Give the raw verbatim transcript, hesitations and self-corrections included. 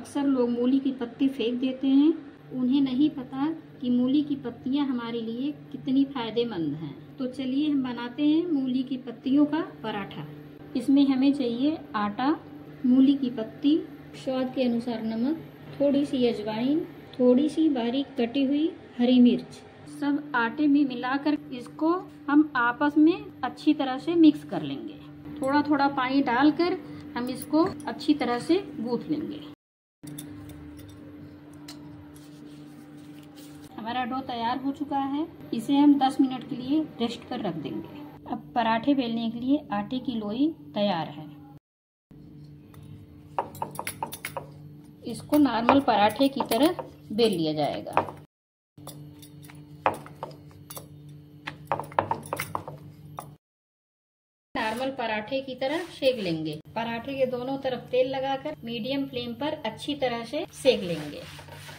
अक्सर लोग मूली की पत्ती फेंक देते हैं, उन्हें नहीं पता कि मूली की पत्तियां हमारे लिए कितनी फायदेमंद हैं। तो चलिए हम बनाते हैं मूली की पत्तियों का पराठा। इसमें हमें चाहिए आटा, मूली की पत्ती, स्वाद के अनुसार नमक, थोड़ी सी अजवाइन, थोड़ी सी बारीक कटी हुई हरी मिर्च। सब आटे में मिलाकर इसको हम आपस में अच्छी तरह से मिक्स कर लेंगे। थोड़ा थोड़ा पानी डालकर हम इसको अच्छी तरह से गूंथ लेंगे। हमारा डो तैयार हो चुका है, इसे हम दस मिनट के लिए रेस्ट पर रख देंगे। अब पराठे बेलने के लिए आटे की लोई तैयार है। इसको नॉर्मल पराठे की तरह बेल लिया जाएगा। नॉर्मल पराठे की तरह सेक लेंगे। पराठे के दोनों तरफ तेल लगाकर मीडियम फ्लेम पर अच्छी तरह से सेक लेंगे।